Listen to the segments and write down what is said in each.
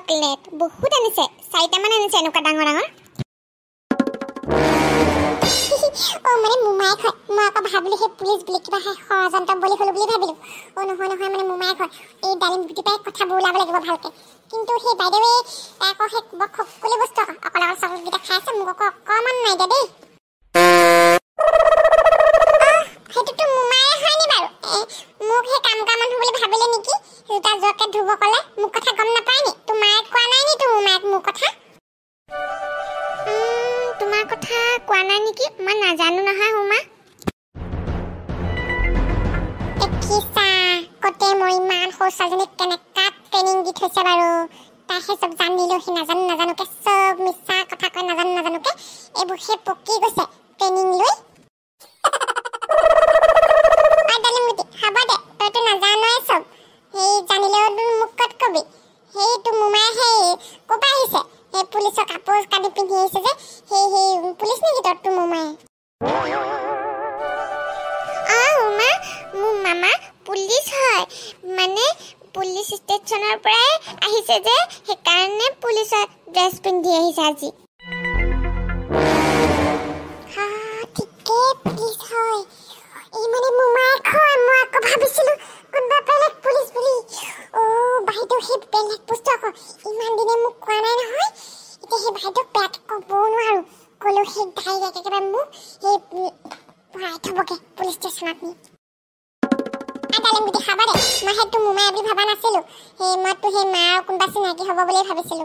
chocolate বহুত আনিছে 4টা মান আনিছে এনেকুৱা ডাঙৰ ডাঙৰ ও মানে মুমাই খায় মই আকৌ ভাবিলো হে পুলিচ বুলি কিবা ষড়যন্ত্ৰ বুলি হলো বুলি ভাবিলো ও নহয় নহয় মানে মুমাই খায় এই ডালিম গুটি পাই কথা বলাব লাগিব ভালকে কিন্তু হে বাইদেৱে আকৌ হে খকলি বস্তু অকল চকলেট গিটা খাইছে মোক অকমান নাই দে দেই হেতুটো মুমাই হয়নি বাৰু মোক হে কাম কামান বুলি ভাবিলে নেকি জোতা জকে ধুব কলে মোক কথা গম নাপায় নি তোমাৰ কোৱা নাই নি তোমাৰ মোক কথা তোমাৰ কথা কোৱা নাই নেকি মই নাজানো নহয় হুমা কিছা কতে মই মান হোসালজনী কেনেকা ট্ৰেনিং দি থৈছে বাৰু তাহে সব জানিলো হি নাজানো কে সব মিছা কথা কয় নাজানো কে এবোৰ হে পকি গৈছে ট্ৰেনিং লৈ আদালিমুটি হাবা দে তইতো নাজানোই সব হেই জানিলেও মোক কত কবি হেই তো মুমাই হেই কোপা আহিছে হেই পুলিচৰ কাপোৰ কানি পিন্ধি আহিছে যে হেই পুলিচ নেকি তত মুমাই মামা পুলিচ হয় মানে পুলিচ স্টেশনৰ পৰাই আহিছে যে হেকাৰণে পুলিচৰ ড্ৰেছ পিন্ধি আহিছে আজি হা ঠিকে পুলিচ হয় এই মানে মুমাই খয় মই আকৌ ভাবিছিলো কোনবা বেলেগ পুলিচ বুলি ও বাইদেউ হে বেলেগ বস্তু আকৌ ইমান দিনে মোক কোৱা নাই নহয় এতিয়া হে বাইদেউ পেট ক'ব নোৱাৰো কলো হে ডাইৰেক্ট একেবাৰে মোক হে ভৰাই থবকে পুলিচ ষ্টেচনত নি আদালিম গুটি খাবা দে মই হেতু মুমাই বুলি ভাবা নাছিলো হে মইতো হে মাৰ কোনবা চিনাকি হ'ব বুলি ভাবিছিলো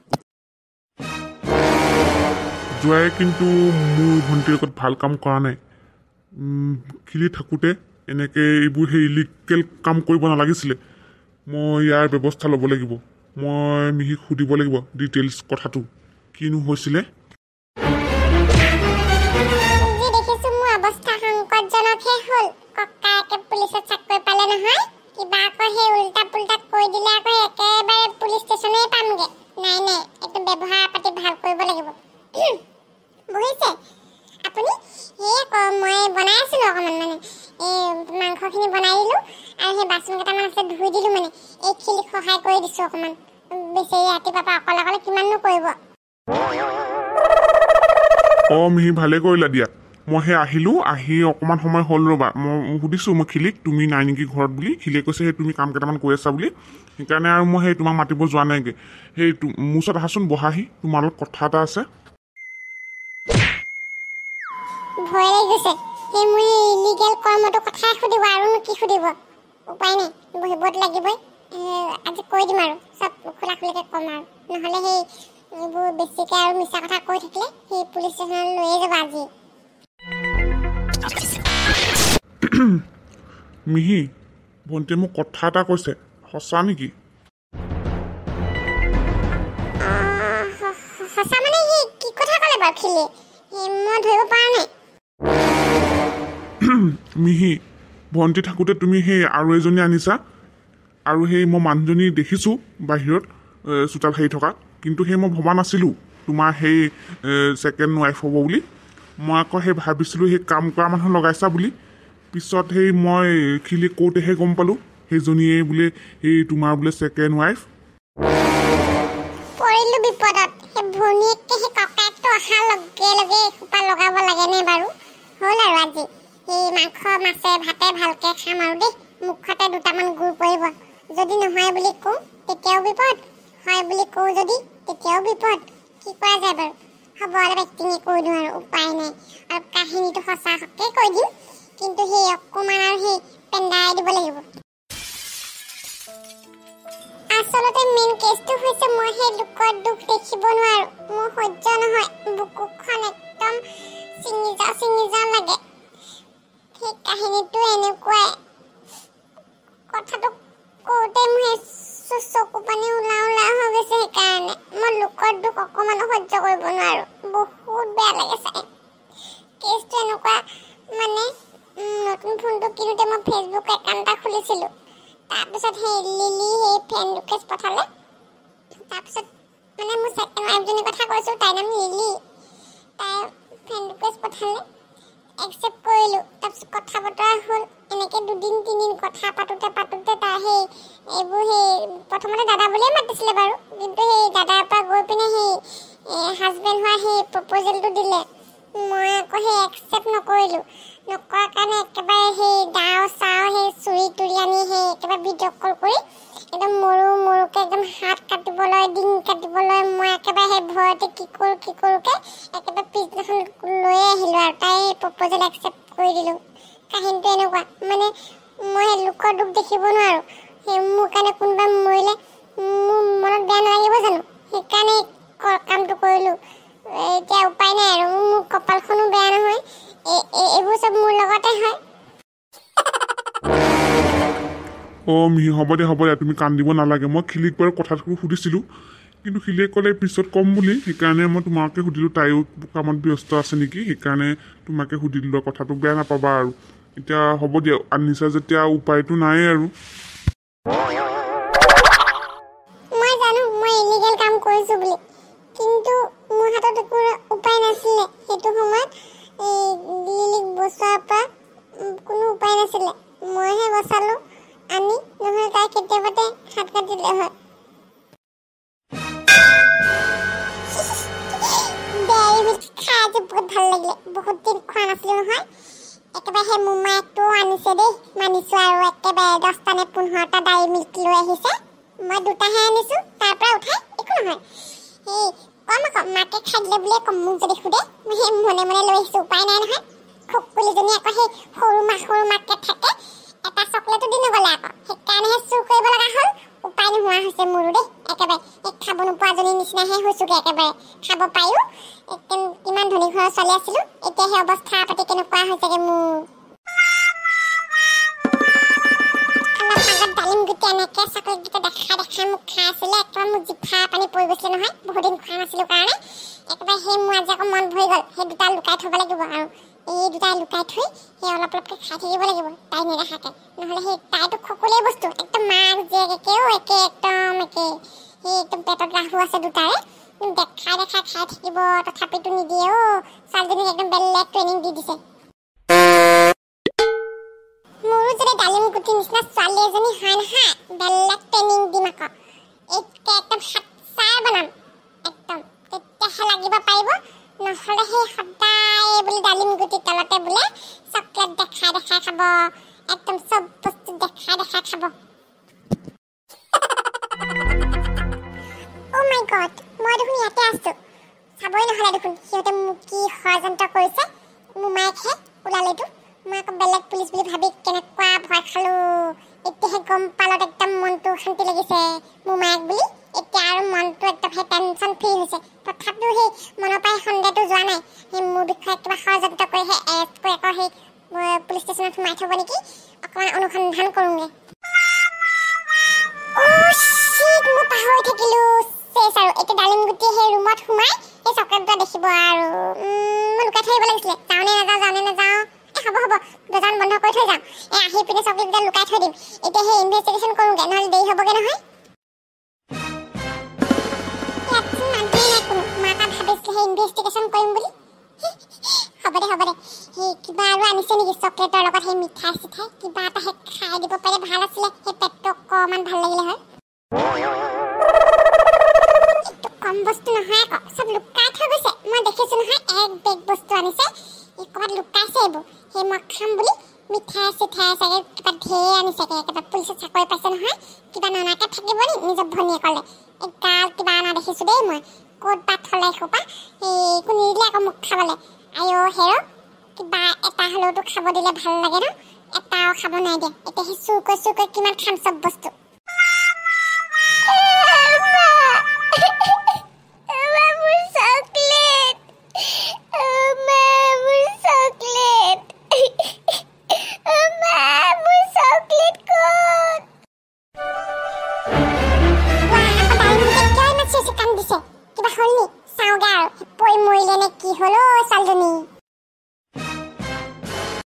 জয় কিন্তু মোৰ ভণ্টিৰ লগত ভাল কাম কৰা নাই খিলি থাকোঁতে এনেকৈ এইবোৰ সেই ইলিগেল কাম কৰিব নালাগিছিলে মই ইয়াৰ ব্যৱস্থা ল'ব লাগিব মই মিহিক সুধিব লাগিব ডিটেইলছ কথাটো কিনো হৈছিলে যি দেখিছো মোৰ অৱস্থা সংকটজনকহে হ'ল ককাকে পুলিচত চাকৰি পালে নহয় কিবা আকৌ হে উল্টা পুল্টা কৈ দিলে আকৌ একেবাৰে পুলিচ ষ্টেচনে পামগে নাই একটু ব্যৱহাৰ পাতি ভাল কৰিব লাগিব বুজিছে আপুনি হে মই বনাই আছিলো অকমান মানে এই মাংসখিনি বনাই দিলো আৰু সেই বাচন কেইটামান আছে ধুই দিলো মানে এই খিলি সহায় কৰি দিছো অকমান বেছি ৰাতিপুৱা অকলে কিমাননো কৰিব মিহি ভালে কৰিলা দিয়া মই হে আহি অকমান সময় হ'ল ৰবা মই সুধিছো মই খিলিক তুমি নাই নেকি ঘৰত বুলি খিলিয়ে কৈছে সেই তুমি কাম কেইটামান কৰি আছা বুলি সেইকাৰণে আৰু মই সেই তোমাক মাতিব যোৱা নাইগে সেই মোৰ ওচৰত আহাচোন বহাহি তোমাৰ লগত কথা এটা আছে ভয় লাগিছে সেই মই ইলিগেল কৰ্মটো কথাই সুধিব আৰু কি সুধিব উপায় নাই বহিবত লাগিবই আজি কৈ দিম আৰু চব খোলা খুলিকে কম আৰু নহ'লে সেই এইবোৰ বেছিকে আৰু মিছা কথা কৈ থাকিলে সেই পুলিচ ষ্টেচনত লৈয়ে যাব আজি মিহি ভণ্টিয়ে মোক কথা এটা কৈছে সঁচা নেকি সঁচা মানে কি কথা ক'লে বাৰু খিলি মই ধৰিব পৰা নাই মিহি ভণ্টি থাকোঁতে তুমি সেই আৰু এজনী আনিছা আৰু সেই মই মানুহজনী দেখিছোঁ বাহিৰত চোতাল হেৰি থকা কিন্তু সেই মই ভবা নাছিলোঁ তোমাৰ সেই ছেকেণ্ড ৱাইফ হ'ব বুলি মই আকৌ সেই ভাবিছিলোঁ সেই কাম কৰা মানুহ লগাইছা বুলি পিছত সেই মই খিলি কওঁতেহে গম পালোঁ সেইজনীয়ে বোলে সেই তোমাৰ বোলে ছেকেণ্ড ৱাইফ পৰিলোঁ বিপদত সেই ভনীয়েকে সেই ককাকটো অহাৰ লগে লগে এসোপা লগাব লাগেনে বাৰু হ'ল আৰু আজি সেই মাংস মাছে ভাতে ভালকে খাম আৰু দেই মুখতে দুটামান গুড় পৰিব যদি নহয় বুলি কওঁ তেতিয়াও বিপদ হয় বুলি কওঁ যদি তেতিয়াও বিপদ কি কৰা যায় বাৰু হ'ব অলপ এক্টিঙে কৈ দিওঁ আৰু উপায় নাই আৰু কাহিনীটো সঁচাকৈ কৈ দিম কিন্তু সেই অকণমান আৰু সেই পেন্দাই দিব লাগিব আচলতে মেইন কেছটো হৈছে মই সেই লোকৰ দুখ দেখিব নোৱাৰো মোৰ সহ্য নহয় বুকুখন একদম চিঙি যাওঁ লাগে সেই কাহিনীটো এনেকুৱাই কথাটো কওঁতে মোৰ চকু পানী ওলাও হৈ গৈছে সেইকাৰণে মই লোকৰ দুখ অকণমানো সহ্য কৰিব নোৱাৰো বহুত বেয়া লাগে চাই কেছটো এনেকুৱা মানে নতুন ফোনটো কিনোতে মই ফেচবুক একাউণ্ট এটা খুলিছিলোঁ তাৰপিছত সেই লিলি সেই ফ্ৰেণ্ড ৰিকুৱেষ্ট পঠালে তাৰপিছত মানে মোৰ ছেকেণ্ড ৱাইফজনীৰ কথা কৈছোঁ তাইৰ নাম লিলি তাই ফ্ৰেণ্ড ৰিকুৱেষ্ট পঠালে একসেপ্ট কৰিলো তাৰপিছত কথা বতৰা হ'ল এনেকে দুদিন তিনিদিন কথা পাতোতে তাৰ সেই এইবোৰ সেই প্ৰথমতে দাদা বুলিয়ে মাতিছিলে বাৰু কিন্তু সেই দাদাৰ পৰা গৈ পিনে সেই হাজবেণ্ড হোৱা সেই প্ৰপ'জেলটো দিলে মই আকৌ সেই একসেপ্ট নকৰিলো নকৰাৰ কাৰণে একেবাৰে সেই দাও চাও সেই চুৰি তুৰি আনি সেই একেবাৰে ভিডিঅ' কল কৰি একদম মৰুকে একদম হাত কাটিবলৈ ডিং কাটিবলৈ মই একেবাৰে সেই ভয়তে কি কৰোঁকে একেবাৰে পিছদিনাখন লৈ আহিলোঁ আৰু তাই প্ৰপ'জেল একচেপ্ট কৰি দিলোঁ কাহিনীটো এনেকুৱা মানে মই সেই লোকৰ দুখ দেখিব নোৱাৰোঁ সেই মোৰ কাৰণে কোনোবা মৰিলে মোৰ মনত বেয়া নালাগিব জানো সেইকাৰণে কামটো কৰিলোঁ এতিয়া উপায় নাই আৰু মোৰ কপালখনো বেয়া নহয় এইবোৰ চব মোৰ লগতে হয় মিহি হ'ব দে তুমি কান্দিব নালাগে মই খিলিক বাৰু কথাটো সুধিছিলোঁ কিন্তু খিলিয়ে ক'লে পিছত ক'ম বুলি সেইকাৰণে মই তোমাকে সুধিলোঁ তাইও কামত ব্যস্ত আছে নেকি সেইকাৰণে তোমাকে সুধি দিলোঁ কথাটো বেয়া নাপাবা আৰু এতিয়া হ'ব দিয়া আনিছা যেতিয়া উপায়টো নাই আৰু মই জানো মই ইলিগেল কাম কৰিছোঁ বুলি কিন্তু মোৰ হাতত একো উপায় নাছিলে সেইটো সময়ত লিলিক বচোৱাৰ পৰা কোনো উপায় নাছিলে মইহে বচালোঁ আনি নহ'লে তাই কেতিয়াবাতে হাত কাটিলে হয় খাই বহুত ভাল লাগিলে বহুত দিন খোৱা নাছিলোঁ নহয় একেবাৰে সেই মোমায়েকটো আনিছে দেই মানিছোঁ আৰু একেবাৰে 10টা নে 15টা ডায়েৰী মিল্ক লৈ আহিছে মই 2টাহে আনিছোঁ তাৰ পৰা উঠাই একো নহয় সেই কম আকৌ মাকে খাই দিলে বুলিয়ে ক'ম মোক যদি সোধে মই সেই মনে লৈ আহিছোঁ উপায় নাই নহয় খুকুলিজনী আকৌ সেই সৰু মাকে থাকে এটা চকলেটো দি নগ'লে আকৌ সেইকাৰণেহে চুৰ কৰিব লগা হ'ল উপায় নোহোৱা হৈছে মোৰো দেই একেবাৰে এই খাব নোপোৱাজনীৰ নিচিনাহে হৈছোঁগৈ একেবাৰে খাব পায়ো কিমান ধনী ঘৰৰ ছোৱালী আছিলোঁ এতিয়া সেই অৱস্থা পাতি কেনেকুৱা হৈছেগৈ মোৰ অলপ আগত ডালিম গুটি এনেকৈ চকলেটকেইটা দেখাই মোক খাই আছিলে একেবাৰে মোৰ জিভা পানী পৰি গৈছিলে নহয় বহুত দিন খোৱা নাছিলোঁ কাৰণে একেবাৰে সেই মোৰ আজি আকৌ মন ভৰি গ'ল সেই দুটা লুকাই থ'ব লাগিব আৰু এই দুটা লুকাই থৈ সেই অলপকৈ খাই থাকিব লাগিব তাই নেদেখাকৈ নহ'লে সেই তাইতো খকুলেই বস্তু একদম মাক জীয়েক একেও একদম একে সেই একদম পেটত ৰাহু আছে দুটাৰে দেখাই খাই থাকিব তথাপিতো নিদিয়ে ছোৱালীজনীক একদম বেলেগ ট্ৰেইনিং দি দিছে মোৰো যদি ডালিম গুটিৰ নিচিনা ছোৱালী এজনী হয় নহয় বেলেগ ট্ৰেইনিং দিম আকৌ একদম সাতচাৰ বনাম একদম তেতিয়াহে লাগিব পাৰিব নহ'লে সেই সদায় বোলে ডালিম গুটিৰ তলতে বোলে চকলেট দেখাই খাব একদম চব বস্তু দেখাই খাব Oh my god মই দেখোন ইয়াতে আছোঁ চাবই নহ'লে দেখোন সিহঁতে মোক কি ষড়যন্ত্ৰ কৰিছে মোমায়েকহে ওলালেতো মই আকৌ বেলেগ পুলিচ বুলি ভাবি কেনেকুৱা ভয় খালোঁ এতিয়াহে গম পালত একদম মনটো শান্তি লাগিছে মোমায়েক বুলি এতিয়া আৰু মনটো একদম সেই টেনশ্যন ফ্ৰী হৈছে তথাপিও সেই মনৰ পৰাই সন্দেহটো যোৱা নাই সেই মোৰ বিষয়ে কিবা ষড়যন্ত্ৰ কৰি সেই এৰেষ্ট কৰি আকৌ সেই পুলিচ ষ্টেচনত সোমাই থ'ব নেকি অকণমান অনুসন্ধান কৰোঁগৈ মই পাহৰি থাকিলোঁ চেচ আৰু এতিয়া ডালিম গুটি সেই ৰুমত সোমাই সেই চকলেটটো দেখিব আৰু মই লুকাই থৈ আহিব লাগিছিলে যাওঁ নে নাযাওঁ হ'ব দোকান বন্ধ কৰি থৈ যাওঁ আহি পিনে চকলেটকেইটা লুকাই থৈ দিম এতিয়া সেই ইনভেষ্টিগেশ্যন কৰোঁগৈ নহ'লে দেৰি হ'বগৈ নহয় মাকা ভাবিছিলে সেই ইনভেষ্টিগেশ্যন কৰিম বুলি হ'ব দে সেই কিবা আৰু আনিছে নেকি চকলেটৰ লগত সেই মিঠাই চিঠাই কিবা এটা সেই খাই দিব পাৰে ভাল আছিলে সেই পেটটো অকণমান ভাল লাগিলে হয় কম বস্তু নহয় আকৌ চব লুকাই থৈ গৈছে মই দেখিছোঁ নহয় এক বেগ বস্তু আনিছে এই ক'ৰবাত লুকাইছে এইবোৰ সেই মই খাম বুলি মিঠাই চিঠাই চাগে কিবা ঢেৰ আনিছেগৈ একেবাৰে পুলিচত চাকৰি পাইছে নহয় কিবা ননাকৈ থাকিব নি নিজৰ ভনীয়েকলে এগাল কিবা অনা দেখিছোঁ দেই মই ক'ত বা থলে সোপা একো নিদিলে আকৌ মোক খাবলৈ আইঅ' হেৰ কিবা এটা হ'লেওতো খাব দিলে ভাল লাগে ন এটাও খাব নাই দিয়া এতিয়া সেই চুৰ কৰি কিমান খাম চব বস্তু